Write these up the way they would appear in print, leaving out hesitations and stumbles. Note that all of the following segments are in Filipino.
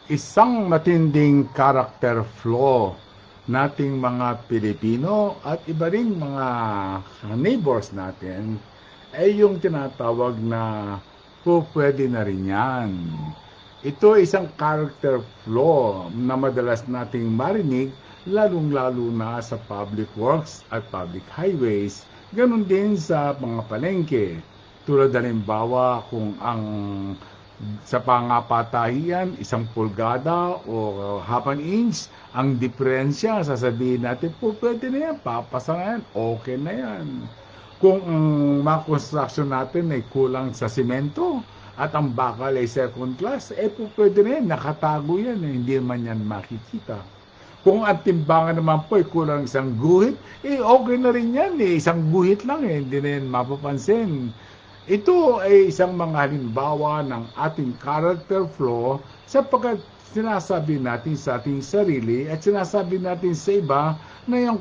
isang matinding character flaw nating mga Pilipino at iba ring mga neighbors natin ay yung tinatawag na pwede na rin yan. Ito ay isang character flaw na madalas nating marinig lalong-lalo na sa public works at public highways, ganun din sa mga palengke. Tulad halimbawa kung ang sa pangapatahian, 1 pulgada o half an inch, ang diferensya, sasabihin natin, pwede na yan, papasa na yan, okay na yan. Kung ang mga construction natin ay kulang sa simento at ang bakal ay second class, pwede na yan, nakatago yan, hindi man yan makikita. Kung ang timbangan naman po ay kulang 1 guhit, okay na rin yan, 1 guhit lang, hindi na yan mapapansin. Ito ay isang mga halimbawa ng ating character flaw sapagkat sinasabi natin sa ating sarili at sinasabi natin sa iba na yung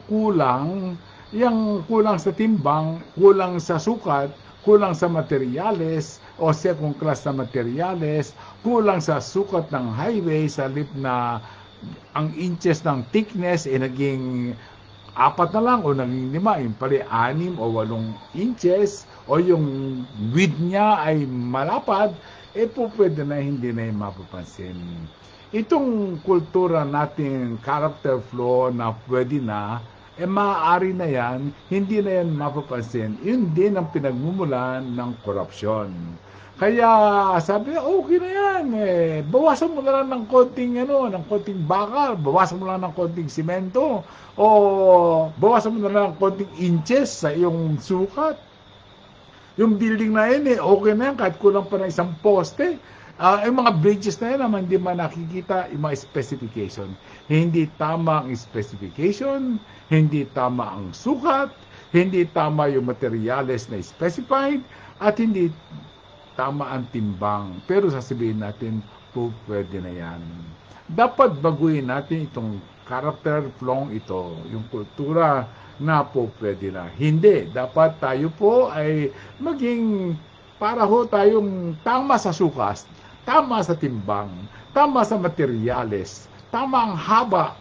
kulang sa timbang, kulang sa sukat, kulang sa materyales o second class na materyales, kulang sa sukat ng highway sa halip na ang inches ng thickness ay naging 4 na lang o naging 5, yung pala 6 o 8 inches o yung width niya ay malapad, pwede na hindi na yung mapapansin. Itong kultura natin, character flaw na pwede na, maaari na yan, hindi na yan mapapansin. Yun din ang pinagmumulan ng korupsyon. Kaya sabi niya, okay na yan, bawasan mo na lang ng konting bakal, bawasan mo lang ng konting simento, o bawasan mo na lang ng konting inches sa iyong sukat. Yung building na yun, okay na yan, kahit kulang pa ng 1 poste. Yung mga bridges na yan naman, hindi man nakikita yung mga specification. Hindi tama ang specification, hindi tama ang sukat, hindi tama yung materials na specified, at hindi tama ang timbang. Pero sasabihin natin, pwede na yan. Dapat baguhin natin itong character flaw ito, yung kultura na pwede na. Hindi. Dapat tayo po ay maging para ho tayong tama sa sukas, tama sa timbang, tama sa materyales, tama ang haba.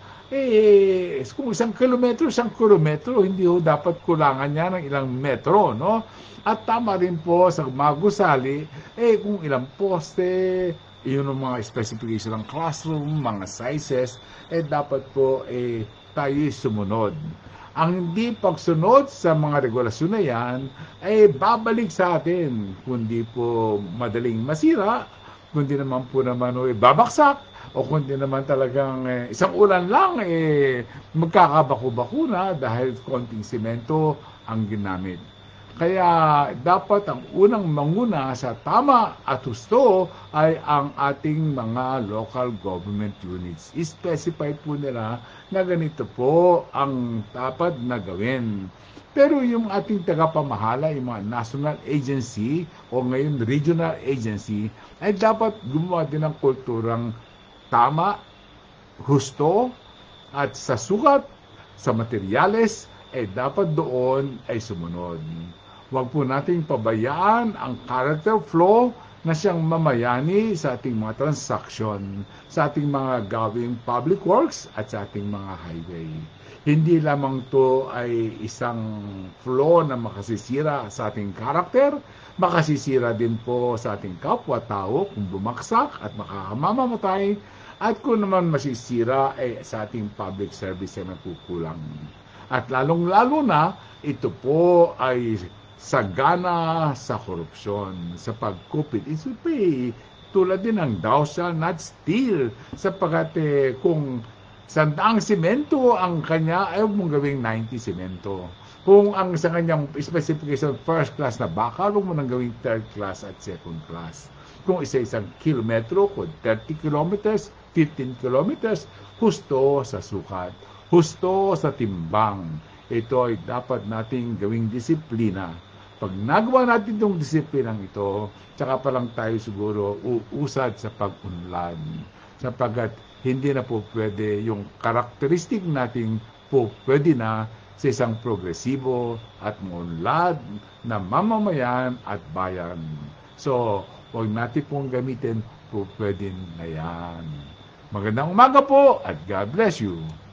Kung 1 kilometro, 1 kilometro, hindi ho dapat kulangan niya ng ilang metro, no? At tama rin po sa mga gusali, kung ilang poste, yun ang mga specification ng classroom, mga sizes, dapat po tayo sumunod. Ang hindi pagsunod sa mga regulasyon na yan ay babalik sa atin. Kundi po madaling masira, kundi naman po babaksak, o kundi naman talagang isang ulan lang magkakabako-bako na dahil konting simento ang ginamit. Kaya dapat ang unang manguna sa tama at husto ay ang ating mga local government units. I-specify po nila na ganito po ang dapat na gawin. Pero yung ating tagapamahala, yung mga national agency o ngayon regional agency, ay dapat gumawa din ng kulturang tama, husto, at sa sukat, sa materyales, dapat doon ay sumunod. Huwag po nating pabayaan ang character flaw na siyang mamayani sa ating mga transaksyon, sa ating mga gawing public works at sa ating mga highway. Hindi lamang to ay isang flaw na makasisira sa ating character, makasisira din po sa ating kapwa-tao kung bumagsak at makakamamatay, at kung naman masisira sa ating public service ay makukulang. At lalong-lalo na, ito po ay sagana sa korupsyon, sa pagkupit. Ito pa tulad din ng thou shall not steal, sapagkat kung 100 simento ang kanya, ayaw mong gawing 90 simento. Kung ang sa kanyang specification first class na bakal, huwag mo nang gawing third class at second class. Kung isa-isang kilometro, kung 30 kilometers, 15 kilometers, husto sa sukat, husto sa timbang. Ito ay dapat nating gawing disiplina. Pag nagawa natin itong disiplinang ito, tsaka pa lang tayo siguro uusad sa pag-unlad. Sapagkat hindi na po pwede yung karakteristik nating po pwede na sa isang progresibo at munlad na mamamayan at bayan. So, huwag natin pong gamitin po pwede na yan. Magandang umaga po at God bless you.